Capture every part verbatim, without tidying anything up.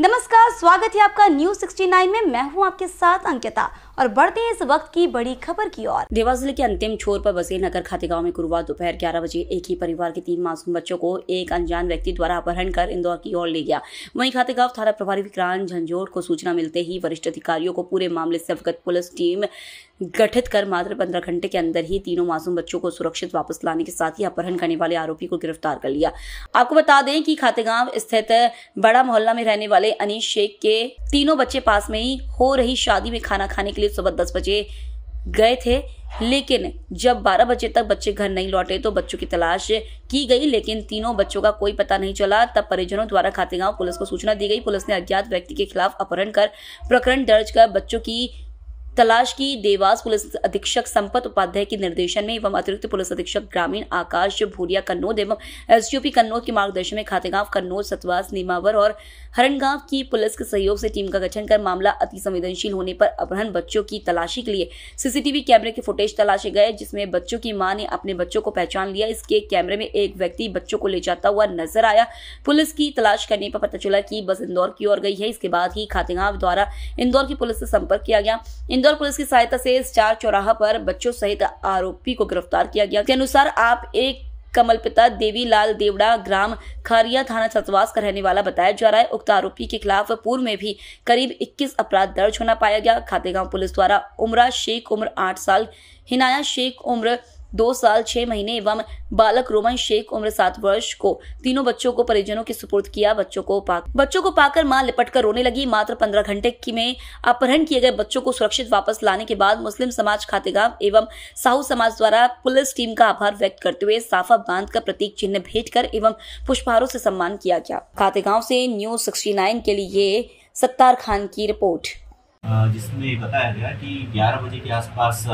नमस्कार, स्वागत है आपका न्यूज सिक्सटी नाइन में। मैं हूं आपके साथ अंकिता और बढ़ते हैं इस वक्त की बड़ी खबर की ओर। देवास जिले के अंतिम छोर पर बसे नगर खातेगांव में गुरुवार दोपहर ग्यारह बजे एक ही परिवार के तीन मासूम बच्चों को एक अनजान व्यक्ति द्वारा अपहरण कर इंदौर की ओर ले गया। वहीं खातेगांव थाना प्रभारी विक्रांत झंझोर को सूचना मिलते ही वरिष्ठ अधिकारियों को पूरे मामले से अवगत पुलिस टीम गठित कर मात्र पंद्रह घंटे के अंदर ही तीनों मासूम बच्चों को सुरक्षित वापस लाने के साथ ही अपहरण करने वाले आरोपी को गिरफ्तार कर लिया। आपको बता दें कि खातेगांव स्थित बड़ा मोहल्ला में रहने वाले अनीश शेख के तीनों बच्चे पास में ही हो रही शादी में खाना खाने के लिए सुबह दस बजे गए थे, लेकिन जब बारह बजे तक बच्चे घर नहीं लौटे तो बच्चों की तलाश की गई, लेकिन तीनों बच्चों का कोई पता नहीं चला। तब परिजनों द्वारा खातेगांव पुलिस को सूचना दी गई। पुलिस ने अज्ञात व्यक्ति के खिलाफ अपहरण कर प्रकरण दर्ज कर बच्चों की तलाश की। देवास पुलिस अधीक्षक संपत उपाध्याय के निर्देशन में एवं अतिरिक्त पुलिस अधीक्षक ग्रामीण आकाश भूरिया कन्नौज एवं एसडीओपी कन्नौज के मार्गदर्शन में खातेगांव, कन्नौज, सतवास, नीमावर और हरणगांव की पुलिस के सहयोग से टीम का गठन कर मामला अति संवेदनशील होने पर अपहरण बच्चों की तलाशी के लिए सीसीटीवी कैमरे के फुटेज तलाशे गए, जिसमें बच्चों की मां ने अपने बच्चों को पहचान लिया। इसके कैमरे में एक व्यक्ति बच्चों को ले जाता हुआ नजर आया। पुलिस की तलाश करने पर पता चला कि बस इंदौर की ओर गई है। इसके बाद ही खातेगांव द्वारा इंदौर की पुलिस से संपर्क किया गया। इंदौर पुलिस की सहायता से स्टार चौराहा पर बच्चों सहित आरोपी को गिरफ्तार किया गया। के अनुसार आप एक कमलपिता देवीलाल देवड़ा ग्राम खारिया थाना सतवास का रहने वाला बताया जा रहा है। उक्त आरोपी के खिलाफ पूर्व में भी करीब इक्कीस अपराध दर्ज होना पाया गया। खातेगांव पुलिस द्वारा उमरा शेख उम्र आठ साल, हिनाया शेख उम्र दो साल छह महीने एवं बालक रोमन शेख उम्र सात वर्ष को तीनों बच्चों को परिजनों के सुपुर्द किया। बच्चों को पाक बच्चों को पाकर मां लिपटकर रोने लगी। मात्र पंद्रह घंटे की में अपहरण किए गए बच्चों को सुरक्षित वापस लाने के बाद मुस्लिम समाज खातेगांव एवं साहू समाज द्वारा पुलिस टीम का आभार व्यक्त करते हुए साफा बांध कर प्रतीक चिन्ह भेंट कर एवं पुष्पहारों से सम्मान किया गया। खातेगांव से न्यूज सिक्सटी नाइन के लिए सत्तार खान की रिपोर्ट, जिसमें बताया गया कि ग्यारह बजे के आसपास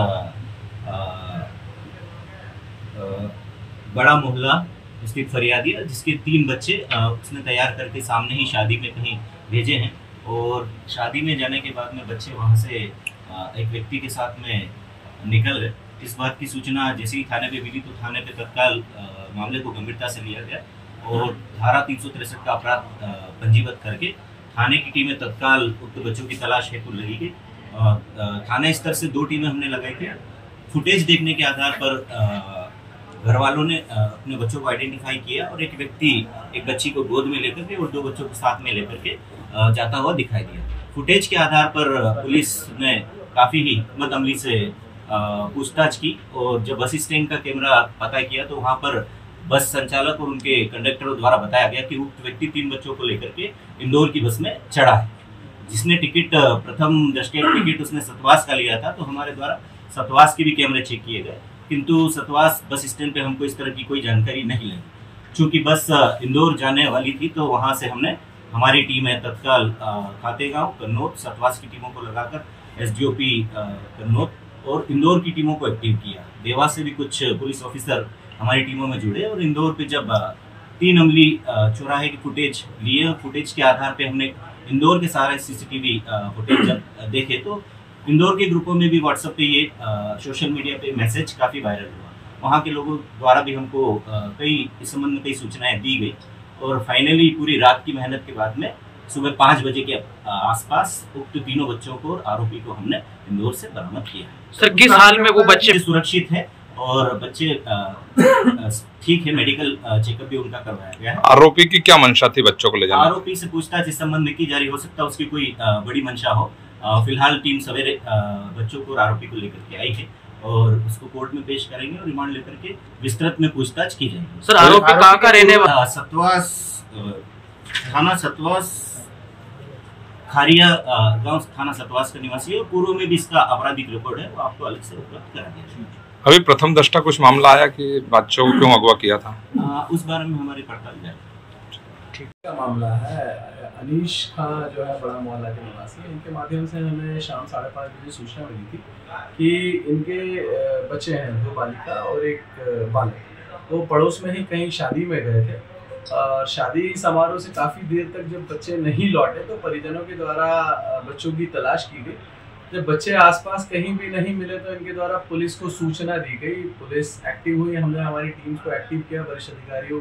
बड़ा मोहल्ला उसकी फरियादिया जिसके तीन बच्चे उसने तैयार करके सामने ही शादी में कहीं भेजे हैं, और शादी में जाने के बाद में बच्चे वहां से एक व्यक्ति के साथ में निकल गए। इस बात की सूचना जैसे ही थाने पे मिली तो थाने पे तत्काल मामले को गंभीरता से लिया गया और धारा तीन सौ तिरसठ का अपराध पंजीबद्ध करके थाने की टीमें तत्काल उक्त बच्चों की तलाश हेतु लगी गई। थाने स्तर से दो टीमें हमने लगाई थी। फुटेज देखने के आधार पर घर वालों ने अपने बच्चों को आइडेंटिफाई किया और एक व्यक्ति एक बच्ची को गोद में लेकर के और दो बच्चों को साथ में लेकर के जाता हुआ दिखाई दिया। फुटेज के आधार पर पुलिस ने काफ़ी ही हिम्मत अमली से पूछताछ की और जब बस स्टैंड का कैमरा पता किया तो वहां पर बस संचालक और उनके कंडक्टर द्वारा बताया गया कि उक्त व्यक्ति तीन बच्चों को लेकर के इंदौर की बस में चढ़ा है। जिसने टिकट प्रथम दृष्टया टिकट उसने सतवास का लिया था, तो हमारे द्वारा सतवास के भी कैमरे चेक किए गए, किंतु सतवास बस स्टैंड पे हमको इस तरह की कोई जानकारी नहीं लगी। चूंकि बस इंदौर जाने वाली थी तो वहां से हमने हमारी टीम है तत्काल खातेगांव, कन्नौज, सतवास की टीमों को लगाकर एसडीओपी कन्नौज और इंदौर की टीमों को एक्टिव किया। देवास से भी कुछ पुलिस ऑफिसर हमारी टीमों में जुड़े और इंदौर पे जब तीन अमली चौराहे की फुटेज लिए, फुटेज के आधार पे हमने इंदौर के सारे सीसीटीवी फुटेज जब देखे तो इंदौर के ग्रुपों में भी व्हाट्सएप पे ये सोशल मीडिया पे मैसेज काफ़ी वायरल हुआ। वहाँ के लोगों द्वारा भी हमको कई इस संबंध में कई सूचनाएं दी गई और फाइनली पूरी रात की मेहनत के बाद में सुबह पाँच बजे के आसपास उक्त तीनों बच्चों को और आरोपी को हमने इंदौर से बरामद किया है। सर, किस हाल में वो बच्चे सुरक्षित है और बच्चे ठीक है, मेडिकल चेकअप भी उनका करवाया गया है। आरोपी की क्या मंशा थी बच्चों को ले जाने? आरोपी से पूछताछ इस संबंध में की जा रही, हो सकता है उसकी कोई बड़ी मंशा हो। फिलहाल टीम सवेरे बच्चों को और आरोपी को लेकर के आई है और उसको कोर्ट में पेश करेंगे और रिमांड लेकर के विस्तृत में पूछताछ की जाएगी। सर, आरोपी कहाँ का रहने वाला? सतवास थाना सतवास खारिया गांव थाना सतवास का निवासी है और पूर्व में भी इसका आपराधिक रिकॉर्ड है, वो आपको अलग से उपलब्ध करा दिया जाएगा। अभी प्रथम दृष्टया कुछ मामला आया कि बच्चों को क्यों अगवा किया था? आ, उस बारे में हमारी पड़ताल जारी है। ठीक का मामला है। अनीश खां जो है बड़ा मोहल्ला के निवासी है, इनके माध्यम से हमें शाम साढ़े पाँच बजे सूचना मिली थी कि इनके बच्चे हैं, दो बालिका और एक बालक, वो पड़ोस में ही कहीं शादी में गए थे और शादी समारोह से काफ़ी देर तक जब बच्चे नहीं लौटे तो परिजनों के द्वारा बच्चों की तलाश की गई। जब बच्चे आसपास कहीं भी नहीं मिले तो इनके द्वारा पुलिस को सूचना दी गई। पुलिस एक्टिव हुई, हमने हमारी टीम्स को एक्टिव किया, वरिष्ठ अधिकारियों को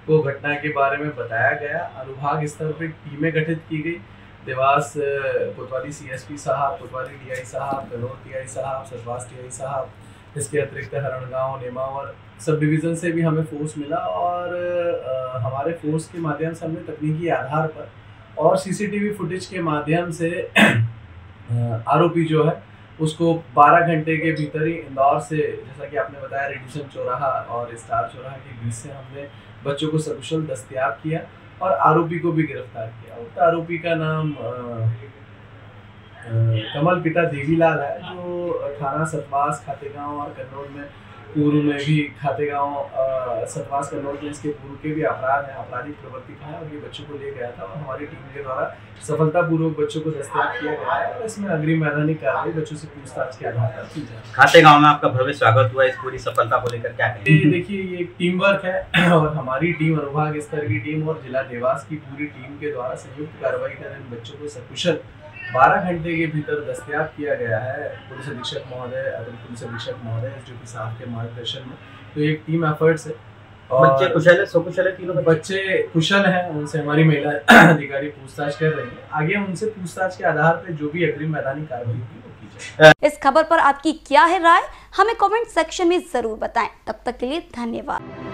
को घटना के बारे में बताया गया। अनुभाग स्तर पर टीमें गठित की गई। देवास कोतवाली सीएसपी साहब, कोतवाली डीआई साहब, कन्नौज डीआई साहब, सर्वास डीआई साहब, इसके अतिरिक्त हरणगांव, नेमावर सब डिवीज़न से भी हमें फोर्स मिला और आ, हमारे फोर्स के माध्यम से हमने तकनीकी आधार पर और सीसीटीवी फुटेज के माध्यम से आरोपी जो है उसको बारह घंटे के भीतर ही इंदौर से, जैसा कि आपने बताया, रेडिसन चौराहा और स्टार चौराहा के बीच से हमने बच्चों को सकुशल दस्तयाब किया और आरोपी को भी गिरफ्तार किया। उक्त आरोपी का नाम आ, आ, कमल पिता देवीलाल है, जो थाना सतवास, खातेगांव और कन्नौज में पूर्व में भी खातेगांव, सतवास, कन्नौज में इसके पूर्व के भी अपराध हैं, आपराधिक प्रवृत्ति का है और ये बच्चों को ले गया था और हमारी टीम के द्वारा सफलतापूर्वक बच्चों को दस्तयाब किया गया है और इसमें अग्रिम वैधानिक कार्रवाई बच्चों से पूछताछ के आधार पर की जाए। खातेगांव में आपका भव्य स्वागत हुआ, इस पूरी सफलता को लेकर क्या कहेंगे? देखिए, ये एक टीम वर्क है और हमारी टीम, अनुभाग स्तर की टीम और जिला देवास की पूरी टीम के द्वारा संयुक्त कार्रवाई कर इन बच्चों को सकुशल बारह घंटे के भीतर दस्तयाब किया गया है। पुलिस अधीक्षक महोदय, अतिरिक्त पुलिस अधीक्षक महोदय जो कि साहब के मार्गदर्शन में, तो एक टीम एफर्ट्स है। और बच्चे कुशल है, सकुशल है, तीनों बच्चे कुशल हैं, उनसे हमारी महिला अधिकारी पूछताछ कर रही है। आगे उनसे पूछताछ के आधार पर जो भी अग्रिम मैदानी कार्रवाई होगी वो की जाए। इस खबर पर आपकी क्या है राय, हमें कमेंट सेक्शन में जरूर बताएं। तब तक के लिए धन्यवाद।